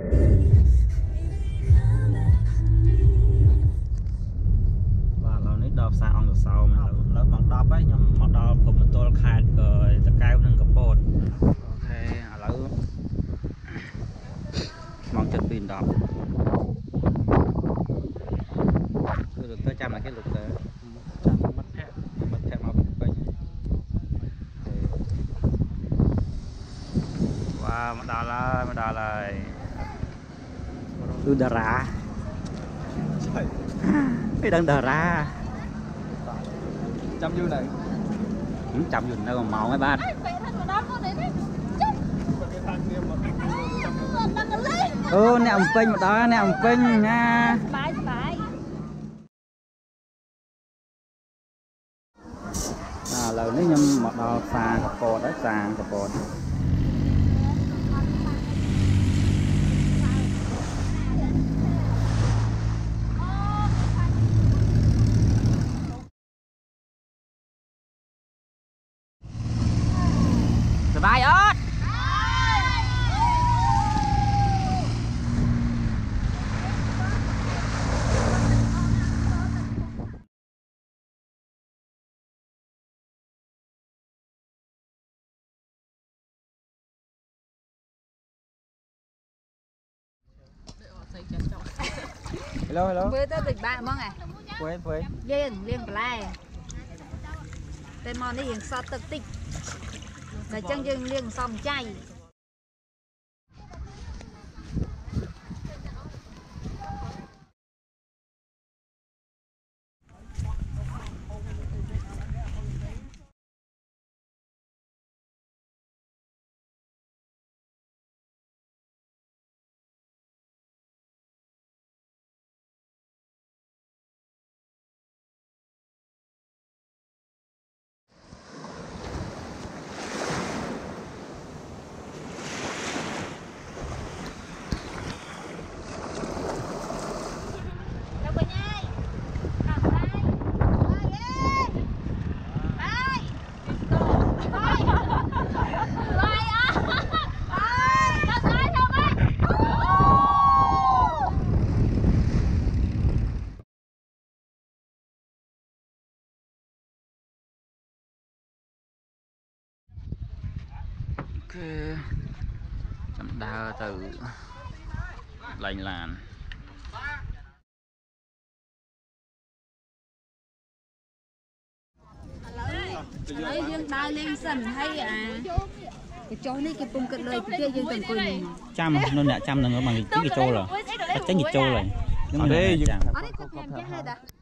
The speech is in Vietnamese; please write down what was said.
và lâu nít đọc xa ông được sau mà lỡ bằng đọc ấy nhưng mà đọc cùng một tôi khai rồi ta cao nâng cấp bột ok lỡ mong chất pin đọc cứ được tới trăm là cái lực trăm mất thẻ màu bên và mà đào là đà ra cái đang đà ra trăm dư này trăm dư đâu còn màu mấy bạn nè ông phênh một đó nè ông phênh nha lời nếu như một đò xà cặp bột đấy xà cặp bột sờ bay ớt hello với tới tỉnh bạn mong à với liên play tên món này hiện sao tự tích là chân dương liên xong chay chấm đa từ lành làn lấy dương đai lên sân hay à cái chỗ này cái bông cận đời cái kia dương từng quên trăm nó nè trăm là nó bằng cái chỗ rồi tránh cái chỗ rồi nhưng mà đây